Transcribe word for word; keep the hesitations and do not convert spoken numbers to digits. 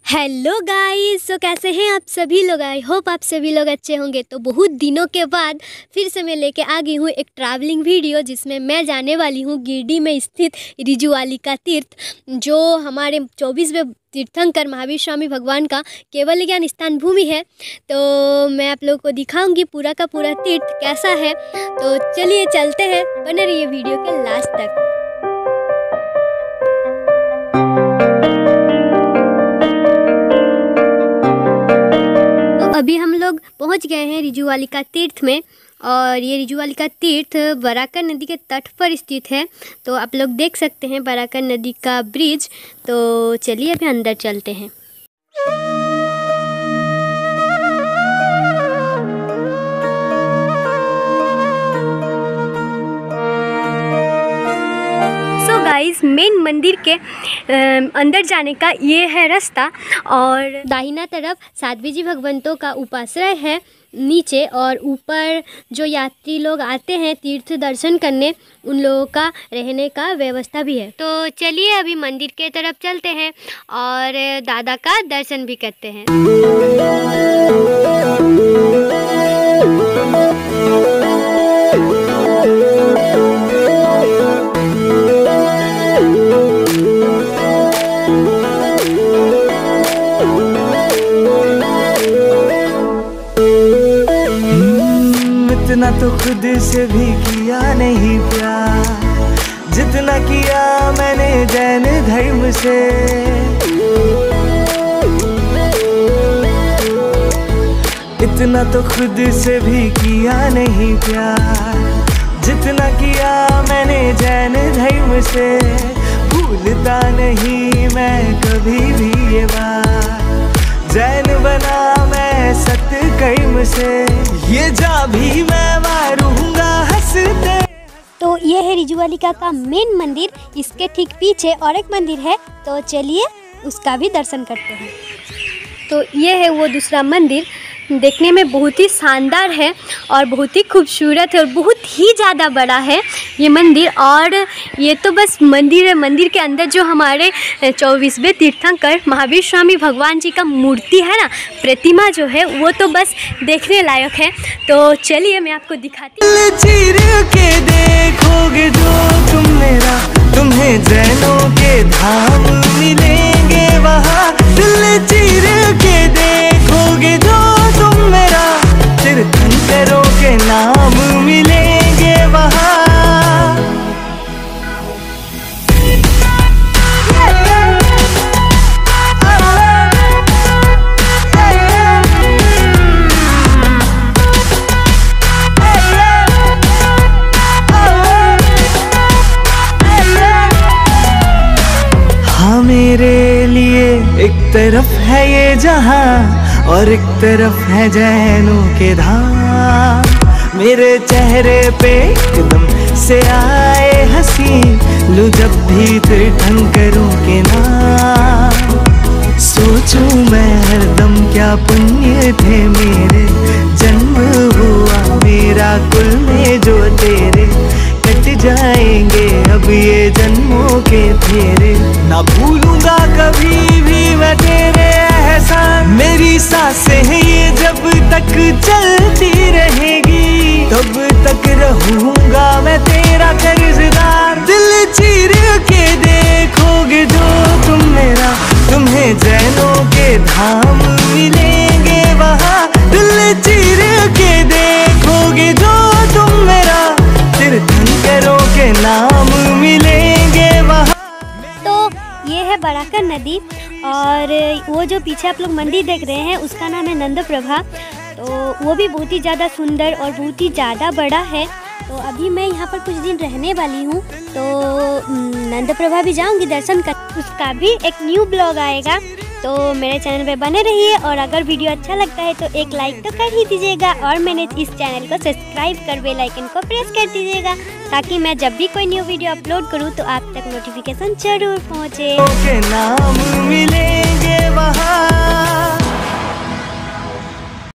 Hello guys, तो कैसे हैं आप सभी लोग। आई होप आप सभी लोग अच्छे होंगे। तो बहुत दिनों के बाद फिर से मैं लेके आ गई हूँ एक ट्रैवलिंग वीडियो, जिसमें मैं जाने वाली हूँ गिरडी में स्थित रिजुवालिका तीर्थ, जो हमारे चौबीसवें तीर्थंकर महावीर स्वामी भगवान का केवल ज्ञान स्थान भूमि है। तो मैं आप लोगों को दिखाऊंगी पूरा का पूरा तीर्थ कैसा है। तो चलिए चलते हैं, बने रहिए वीडियो के लास्ट तक। अभी हम लोग पहुंच गए हैं रिजुवालिका तीर्थ में, और ये रिजुवालिका तीर्थ बराकर नदी के तट पर स्थित है। तो आप लोग देख सकते हैं बराकर नदी का ब्रिज। तो चलिए अभी अंदर चलते हैं। गाइस, मेन मंदिर के अंदर जाने का ये है रास्ता, और दाहिना तरफ साध्वी जी भगवंतों का उपाश्रय है नीचे, और ऊपर जो यात्री लोग आते हैं तीर्थ दर्शन करने, उन लोगों का रहने का व्यवस्था भी है। तो चलिए अभी मंदिर के तरफ चलते हैं और दादा का दर्शन भी करते हैं। इतना तो खुद से भी किया नहीं प्यार, जितना किया मैंने जैन धर्म से। इतना तो खुद से भी किया नहीं प्यार, जितना किया मैंने जैन धर्म से। भूलता नहीं मैं कभी भी ये बात, जैन बना मैं सत्य कर्म से। ये जा भी मैं मारूंगा हंसते। तो ये है रिजुवालिका का मेन मंदिर। इसके ठीक पीछे और एक मंदिर है, तो चलिए उसका भी दर्शन करते हैं। तो ये है वो दूसरा मंदिर, देखने में बहुत ही शानदार है और बहुत ही खूबसूरत है और बहुत ही ज़्यादा बड़ा है ये मंदिर। और ये तो बस मंदिर है, मंदिर के अंदर जो हमारे चौबीसवें तीर्थंकर महावीर स्वामी भगवान जी का मूर्ति है ना, प्रतिमा जो है, वो तो बस देखने लायक है। तो चलिए मैं आपको दिखाती हूँ। चीर के देखोगे जो तुम मेरा, तुम्हें जैनों के धाम मिलेंगे वहाँ। दिल चीर के देखोगे जो तुम मेरा, तीर्थंकरों के नाम मिलेंगे वहाँ। हाँ, मेरे लिए एक तरफ है ये जहाँ और एक तरफ है जैनों के धाम। मेरे चेहरे पे एकदम से आए हंसी, लो जब भी तीर्थंकरों के नाम। सोचूं मैं हरदम क्या पुण्य थे मेरे, जन्म हुआ मेरा कुल में जो तेरे। कट जाएंगे अब ये जन्मों के फेरे, ना भूलूंगा कभी भी मैं तेरे एहसान। मेरी सांसें हैं ये जब तक चलती रहेगी, तब तक रहूंगा मैं तेरा कर्जदार। दिल चीर के देखोगे जो तुम मेरा, तुम्हें जैनों के धाम मिलेंगे वहाँ। दिल चीर के देखोगे जो तुम मेरा, तीर्थंकरों के नाम मिलेंगे वहाँ। तो ये है बराकर नदी, और वो जो पीछे आप लोग मंदिर देख रहे हैं उसका नाम है नंद प्रभा। तो वो भी बहुत ही ज़्यादा सुंदर और बहुत ही ज़्यादा बड़ा है। तो अभी मैं यहाँ पर कुछ दिन रहने वाली हूँ, तो नंद प्रभा भी जाऊँगी दर्शन कर। उसका भी एक न्यू ब्लॉग आएगा, तो मेरे चैनल पे बने रहिए। और अगर वीडियो अच्छा लगता है तो एक लाइक तो कर ही दीजिएगा, और मैंने इस चैनल को सब्सक्राइब कर बेल आइकन को प्रेस कर दीजिएगा, ताकि मैं जब भी कोई न्यू वीडियो अपलोड करूँ तो आप तक नोटिफिकेशन जरूर पहुँचे। नाम मिलेंगे वहाँ।